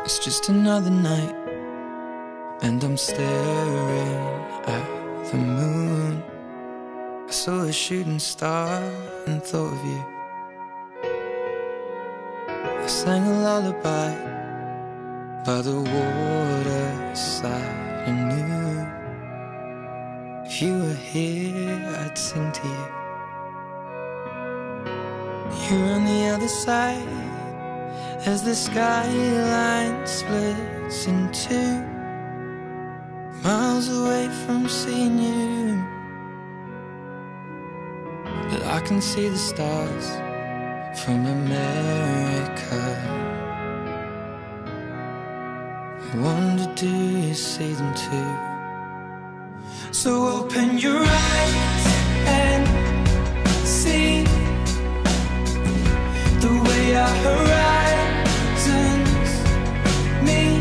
It's just another night, and I'm staring at the moon. I saw a shooting star and thought of you. I sang a lullaby by the waterside and knew if you were here, I'd sing to you. You're on the other side as the skyline splits in two, miles away from seeing you. But I can see the stars from America. I wonder, do you see them too? So open your eyes and see the way our horizons meet,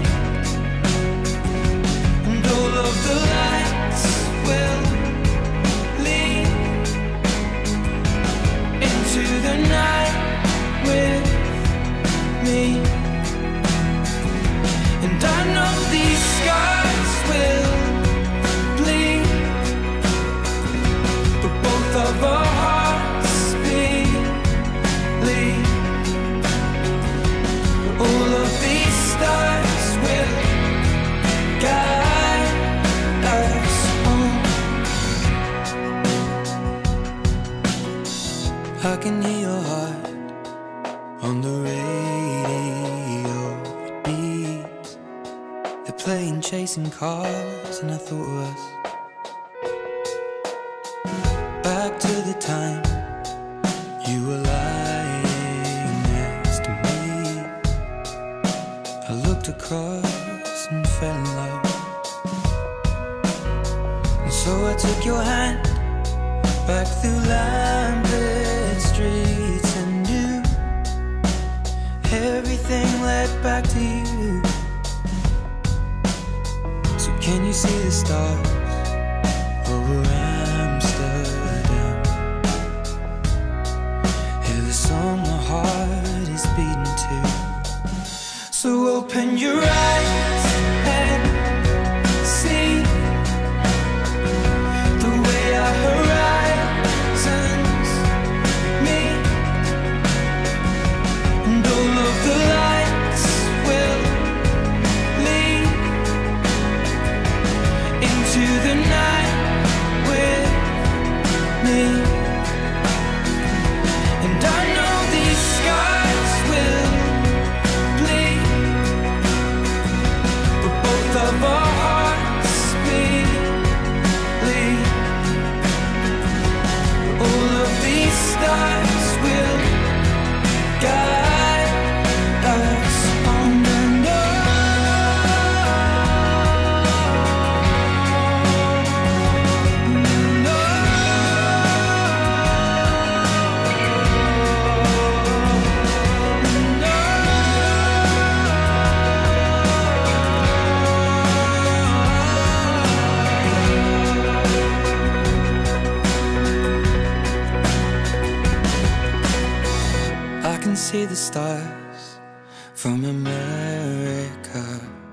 and all of the lights will lead into the night with me. And I know these scars will bleed, but both of our hearts bleed. All of these stars will guide us home. I can hear your heart on the radio. It beats. They're playing Chasing Cars, and I thought of us. Back to the time you were lying next to me. I looked across and fell in love, and so I took your hand back through lamplit streets and knew everything led back to you. So can you see the stars over Amsterdam? Hear the song my heart is beating to. So open your eyes and see the way our horizons meet, and all of the lights will lead into the night with me. And I know these scars will bleed, but both of our hearts bleed. All of these stars will guide us on and on. I can see the stars from America.